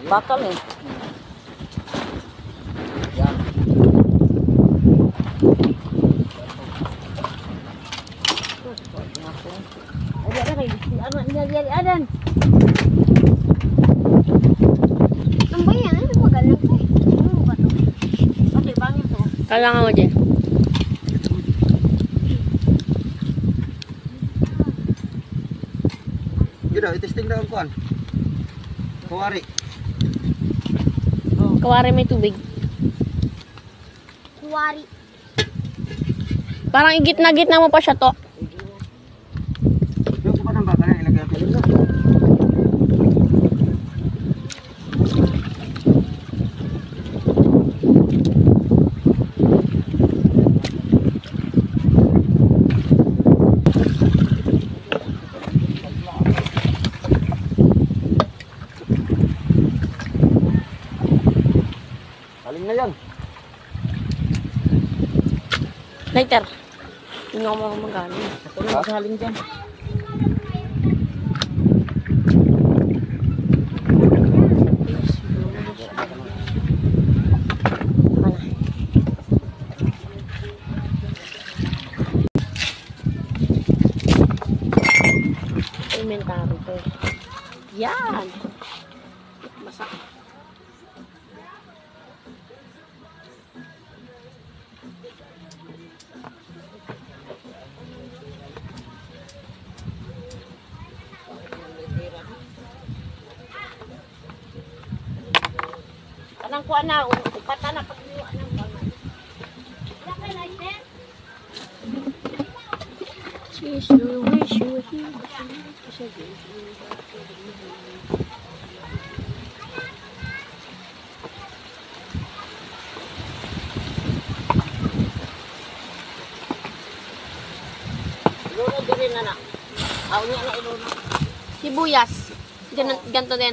Bakal eh. Yan. Ada kayak ano niya adan. Nambayan, ano magalang ko eh. Ano ba to? Pati bangin to. Kailangan mo dyan. Yun daw, itesting daw ang kuhan. Kuwari. Kawari may tubig. Kuwari. Parang igit-na-gitna mo pa siya to. Yung kuha ng baka na ilagay ang piling. Aling na yan. Lighter. Hindi ako magaling. Ako na maghaling dyan. Elementary to. Yan. Basa. Anang kuha na, upatan na pagluwa ng bangin. Wish you were here. Ilunod din na na. Aw niya na ilunod. Sibuyas. Ganto din.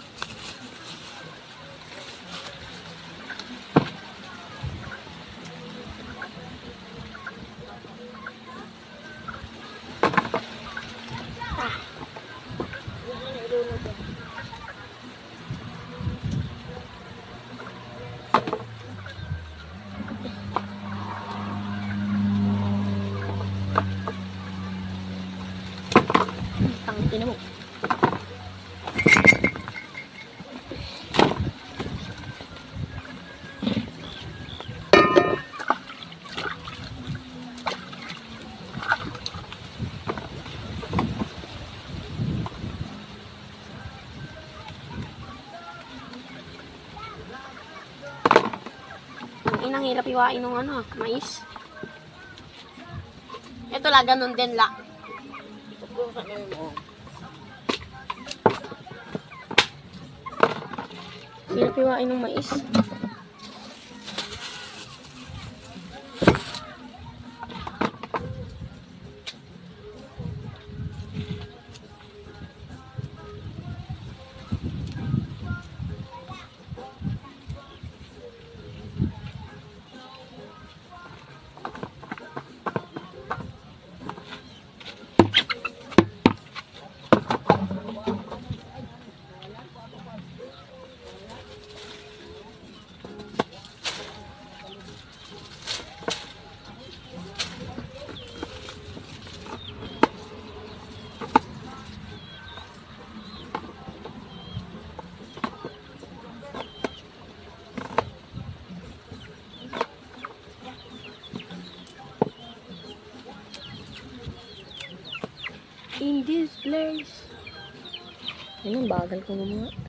Tangina mo. Ang hirap iwain ng ano, mais. Ito la, ganun din la. Hirap iwain ng mais. In this place. Ayun, bagal ko na mga.